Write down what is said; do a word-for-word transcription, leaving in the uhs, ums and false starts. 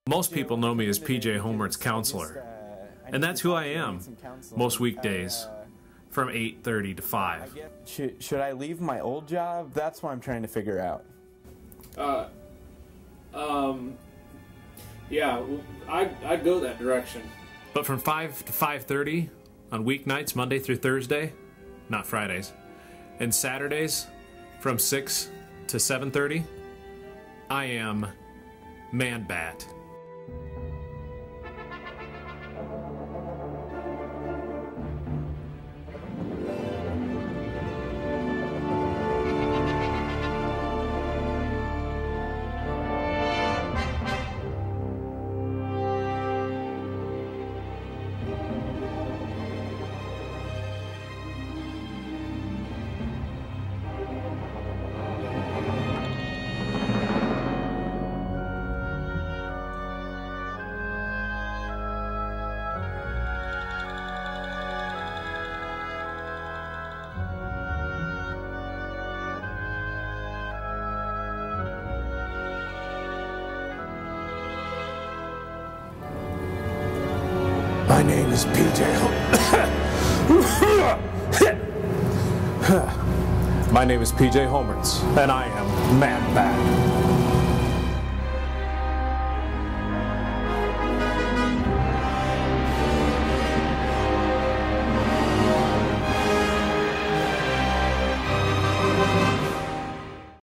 Most people know me as P J Homert's counselor, and that's who I am most weekdays from eight thirty to five. Should, should I leave my old job? That's what I'm trying to figure out. Uh, um, yeah, I'd, I'd go that direction. But from five to five thirty on weeknights, Monday through Thursday, not Fridays, and Saturdays from six to seven thirty, I am Manbat. My name is P J My name is P J Homertz, and I am Manbat.